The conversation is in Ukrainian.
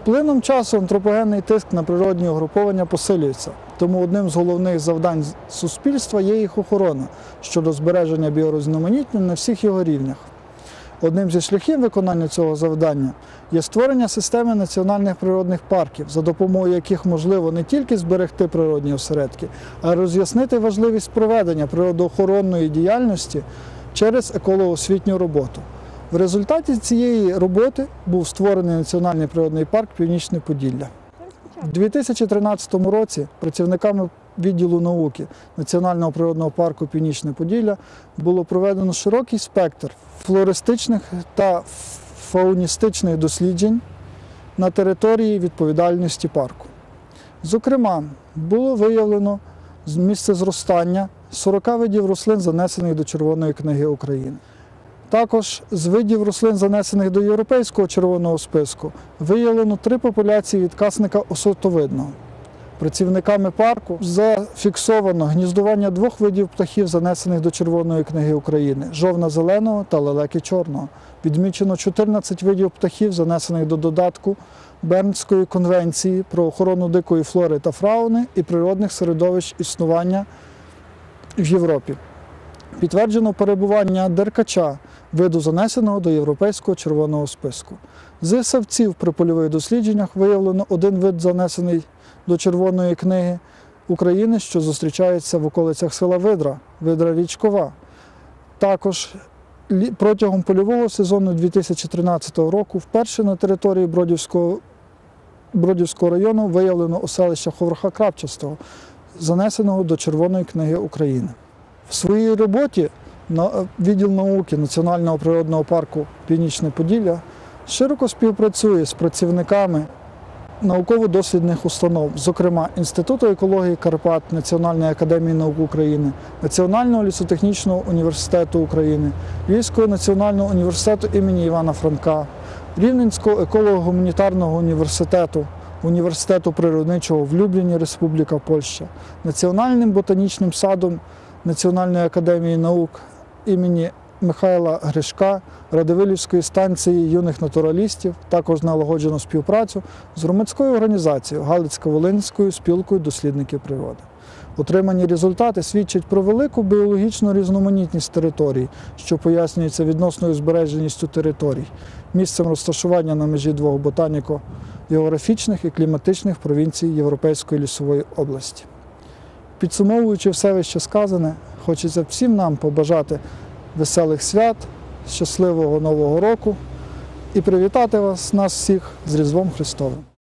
плином часу антропогенний тиск на природні угруповання посилюється, тому одним з головних завдань суспільства є їх охорона щодо збереження біорізноманіття на всіх його рівнях. Одним зі шляхів виконання цього завдання є створення системи національних природних парків, за допомогою яких можливо не тільки зберегти природні осередки, а й роз'яснити важливість проведення природоохоронної діяльності через екологоосвітню роботу. В результаті цієї роботи був створений Національний природний парк «Північне Поділля». У 2013 році працівниками відділу науки Національного природного парку «Північне Поділля» було проведено широкий спектр флористичних та фауністичних досліджень на території відповідальності парку. Зокрема, було виявлено місце зростання 40 видів рослин, занесених до Червоної книги України. Також з видів рослин, занесених до Європейського червоного списку, виявлено 3 популяції відкасника осотовидного. Працівниками парку зафіксовано гніздування 2 видів птахів, занесених до Червоної книги України – жовна-зеленого та лелеки чорного. Відмічено 14 видів птахів, занесених до додатку Бернської конвенції про охорону дикої флори та фауни і природних середовищ існування в Європі. Підтверджено перебування деркача, виду, занесеного до Європейського червоного списку. З савців при польових дослідженнях виявлено 1 вид, занесений до Червоної книги України, що зустрічається в околицях села Видра – видра річкова. Також протягом польового сезону 2013 року вперше на території Бродівського району виявлено оселище ховраха крапчастого, занесеного до Червоної книги України. В своїй роботі відділ науки Національного природного парку «Північне Поділля» широко співпрацює з працівниками науково-дослідних установ, зокрема Інституту екології Карпат Національної академії наук України, Національного лісотехнічного університету України, Львівського національного університету імені Івана Франка, Рівненського еколого-гуманітарного університету, Університету природничого в Любліні, Республіка Польща, Національним ботанічним садом Національної академії наук імені Михайла Гришка, Радивилівської станції юних натуралістів, також налагоджено співпрацю з громадською організацією Галицько-Волинською спілкою дослідників природи. Отримані результати свідчать про велику біологічну різноманітність територій, що пояснюється відносною збереженістю територій, місцем розташування на межі 2 ботаніко-географічних і кліматичних провінцій Європейської лісової області. Підсумовуючи все вище сказане, хочеться всім нам побажати веселих свят, щасливого Нового року і привітати нас всіх з Різдвом Христовим.